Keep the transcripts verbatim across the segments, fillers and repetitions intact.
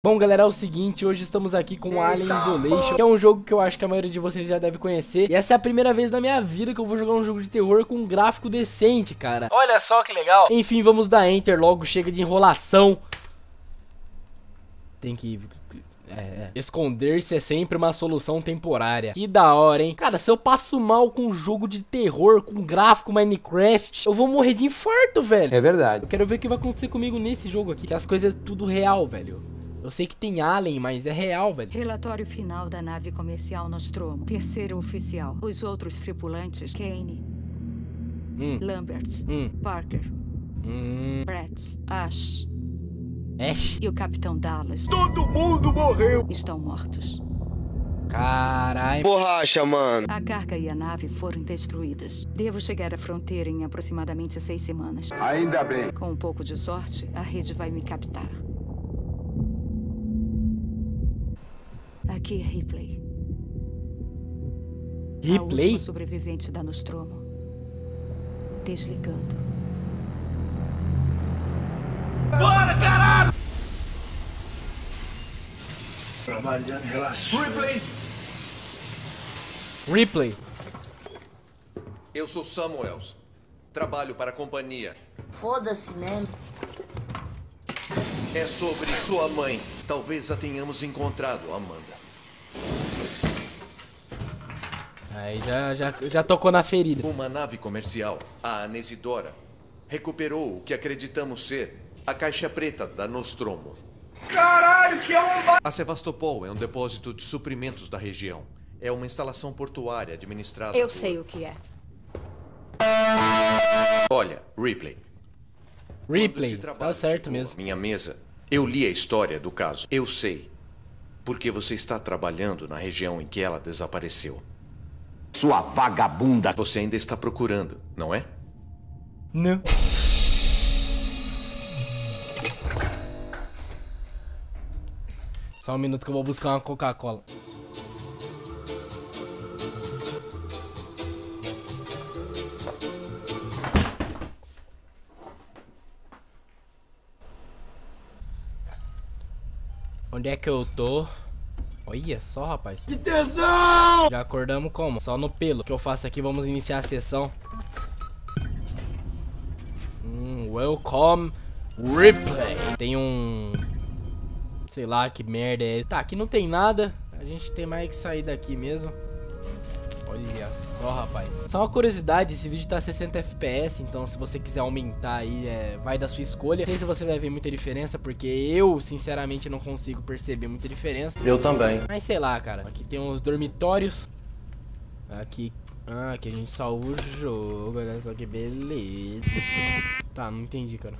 Bom, galera, é o seguinte, hoje estamos aqui com Alien Isolation, que é um jogo que eu acho que a maioria de vocês já deve conhecer. E essa é a primeira vez na minha vida que eu vou jogar um jogo de terror com um gráfico decente, cara. Olha só que legal. Enfim, vamos dar enter logo, chega de enrolação. Tem que... É, é. Esconder-se é sempre uma solução temporária. Que da hora, hein? Cara, se eu passo mal com um jogo de terror, com gráfico Minecraft, eu vou morrer de infarto, velho. É verdade. Eu quero ver o que vai acontecer comigo nesse jogo aqui, que as coisas é tudo real, velho. Eu sei que tem alien, mas é real, velho. Relatório final da nave comercial Nostromo. Terceiro oficial. Os outros tripulantes, Kane, Hum. Lambert, Hum. Parker, Hum. Brett, Ash Ash? e o Capitão Dallas. Todo mundo morreu. Estão mortos. Caralho. Borracha, mano. A carga e a nave foram destruídas. Devo chegar à fronteira em aproximadamente seis semanas. Ainda bem. Com um pouco de sorte, a rede vai me captar. Aqui é Ripley. A Ripley? última sobrevivente da Nostromo. Desligando. Bora, caralho! Trabalhando em relação. Ripley! Ripley. Eu sou Samuels. Trabalho para a companhia. Foda-se mesmo. É sobre sua mãe. Talvez a tenhamos encontrado, Amanda. Aí já, já, já tocou na ferida. Uma nave comercial, a Anesidora, recuperou o que acreditamos ser a caixa preta da Nostromo. Caralho, que é um... A Sevastopol é um depósito de suprimentos da região. É uma instalação portuária administrada Eu por... sei o que é. Olha, Ripley. Quando Ripley, esse trabalho tá certo chegou à mesmo. minha mesa, eu li a história do caso. Eu sei. Porque você está trabalhando na região em que ela desapareceu. Sua vagabunda. Você ainda está procurando, não é? Não. Só um minuto que eu vou buscar uma Coca-Cola. Onde é que eu tô? Olha só, rapaz. Que tesão! Já acordamos como? Só no pelo. O que eu faço aqui? Vamos iniciar a sessão. Hum, welcome Ripley. Tem um... Sei lá que merda é. Tá, aqui não tem nada. A gente tem mais que sair daqui mesmo. Olha só, rapaz. Só uma curiosidade, esse vídeo tá sessenta F P S, então se você quiser aumentar aí, é, vai da sua escolha. Não sei se você vai ver muita diferença, porque eu, sinceramente, não consigo perceber muita diferença. Eu também. Mas sei lá, cara. Aqui tem uns dormitórios. Aqui... Ah, aqui a gente salva o jogo. Olha só que beleza. Tá, não entendi, cara.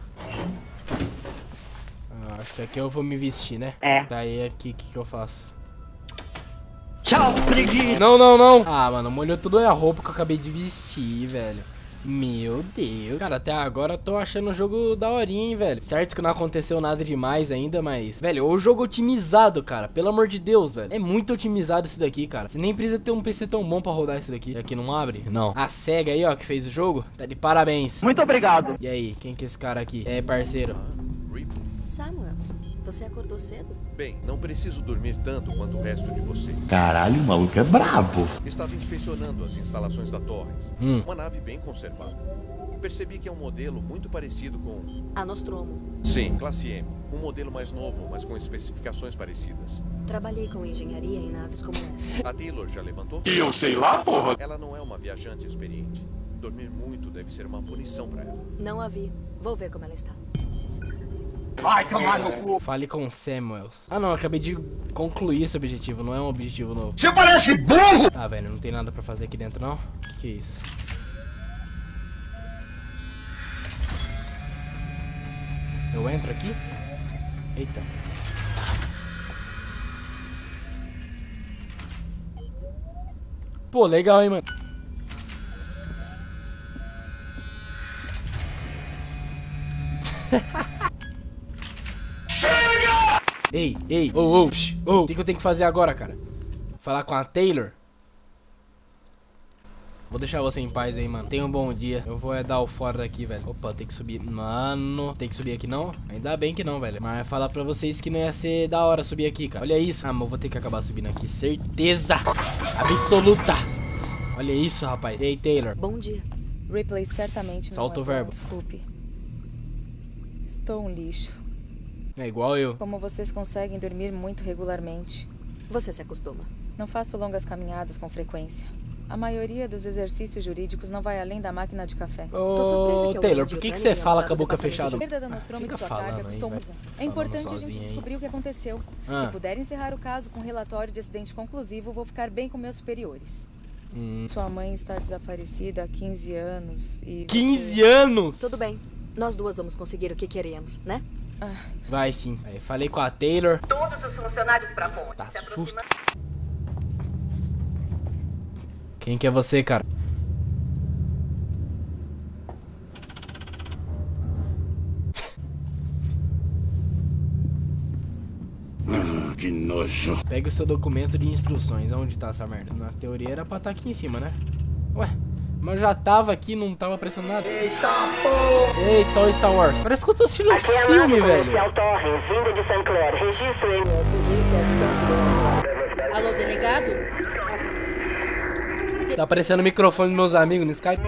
Ah, acho que aqui eu vou me vestir, né? É. Tá, aí aqui, o que que eu faço? Tchau, preguiça. Não, não, não. Ah, mano, molhou tudo a roupa que eu acabei de vestir, velho. Meu Deus. Cara, até agora eu tô achando o jogo daorinha, hein, velho. Certo que não aconteceu nada demais ainda, mas... Velho, o jogo otimizado, cara. Pelo amor de Deus, velho. É muito otimizado isso daqui, cara. Você nem precisa ter um P C tão bom pra rodar isso daqui. E aqui não abre? Não. A SEGA aí, ó, que fez o jogo, tá de parabéns. Muito obrigado. E aí, quem que é esse cara aqui? É, parceiro. Ripley. Samuels, você acordou cedo? Bem, não preciso dormir tanto quanto o resto de vocês. Caralho, o maluco é brabo. Estava inspecionando as instalações da Torres. Hum. Uma nave bem conservada. Percebi que é um modelo muito parecido com... A Nostromo. Sim, classe M. Um modelo mais novo, mas com especificações parecidas. Trabalhei com engenharia em naves como essa. A Taylor já levantou? E eu sei lá, porra. Ela não é uma viajante experiente. Dormir muito deve ser uma punição para ela. Não a vi. Vou ver como ela está. Vai tomar no cu. Fale com Samuels. Ah, não, eu acabei de concluir esse objetivo. Não é um objetivo novo. Você parece burro. Tá, velho, não tem nada pra fazer aqui dentro, não? O que, que é isso? Eu entro aqui? Eita. Pô, legal, hein, mano. Ei, ei, ô, ô, ô, o que, que eu tenho que fazer agora, cara? Falar com a Taylor? Vou deixar você em paz aí, mano. Tenha um bom dia. Eu vou é dar o fora daqui, velho. Opa, tem que subir. Mano, tem que subir aqui não? Ainda bem que não, velho. Mas falar pra vocês que não ia ser da hora subir aqui, cara. Olha isso. Ah, mas eu vou ter que acabar subindo aqui. Certeza absoluta. Olha isso, rapaz. Ei, Taylor. Bom dia. Ripley certamente não Solta é o bom, verbo. Desculpe. Estou um lixo. É igual eu. Como vocês conseguem dormir muito regularmente? Você se acostuma. Não faço longas caminhadas com frequência. A maioria dos exercícios jurídicos não vai além da máquina de café. Tô surpresa Ô, que alguém Taylor, pediu por que, pra que você ninguém fala andar com a no boca departamento fechada? de A perda da Nostromo Fica de sua falando carga aí, custou vai. muito. É Falando importante a sozinho gente aí. descobrir o que aconteceu. Ah. Se puder encerrar o caso com um relatório de acidente conclusivo, vou ficar bem com meus superiores. Hum. Sua mãe está desaparecida há quinze anos e... quinze você... anos? Tudo bem. Nós duas vamos conseguir o que queremos, né? Ah, Vai sim. Aí, falei com a Taylor. Todos os funcionários pra ponte. Tá Se susto. aproxima- Quem que é você, cara? Que nojo. Pegue o seu documento de instruções. Onde tá essa merda? Na teoria era pra estar aqui em cima, né? Ué, mas eu já tava aqui, não tava aparecendo nada. Eita, pô! Eita, olha Star Wars. Parece que eu tô assistindo um filme, velho. Torres, vinda de Saint-Clair. Registro em... Alô, delegado? Tá aparecendo o microfone dos meus amigos no Skype.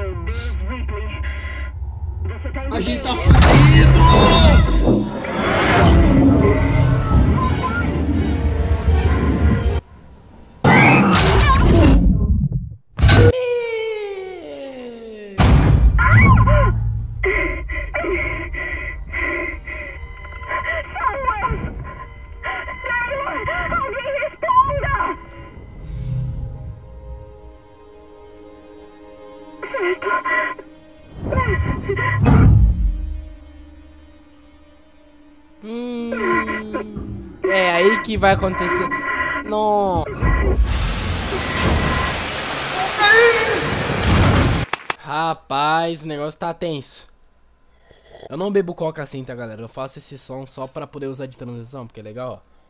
A gente tá fudido! Hum, é aí que vai acontecer. Não. Rapaz, o negócio tá tenso. Eu não bebo coca assim, tá, galera? Eu faço esse som só pra poder usar de transição, porque é legal, ó.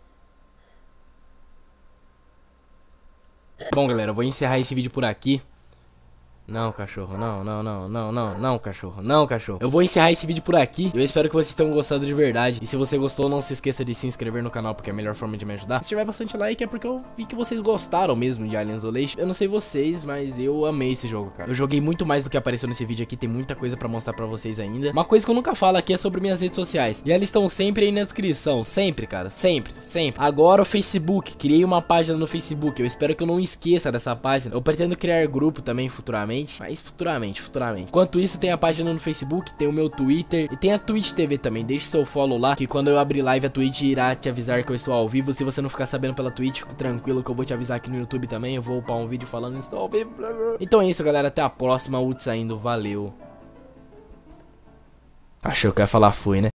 Bom, galera, eu vou encerrar esse vídeo por aqui. Não, cachorro, não, não, não, não, não, não, cachorro, não, cachorro. Eu vou encerrar esse vídeo por aqui. Eu espero que vocês tenham gostado de verdade. E se você gostou, não se esqueça de se inscrever no canal, porque é a melhor forma de me ajudar. Se tiver bastante like, é porque eu vi que vocês gostaram mesmo de Alien Isolation. Eu não sei vocês, mas eu amei esse jogo, cara. Eu joguei muito mais do que apareceu nesse vídeo aqui. Tem muita coisa pra mostrar pra vocês ainda. Uma coisa que eu nunca falo aqui é sobre minhas redes sociais. E elas estão sempre aí na descrição. Sempre, cara, sempre, sempre. Agora o Facebook, criei uma página no Facebook. Eu espero que eu não esqueça dessa página. Eu pretendo criar grupo também futuramente, mas futuramente. Futuramente. Enquanto isso, tem a página no Facebook, tem o meu Twitter e tem a Twitch T V também. Deixe seu follow lá, que quando eu abrir live a Twitch irá te avisar que eu estou ao vivo. Se você não ficar sabendo pela Twitch, fique tranquilo que eu vou te avisar aqui no YouTube também. Eu vou upar um vídeo falando que estou ao vivo. Então é isso, galera. Até a próxima. Ult saindo. Valeu. Achou que eu ia falar fui, né?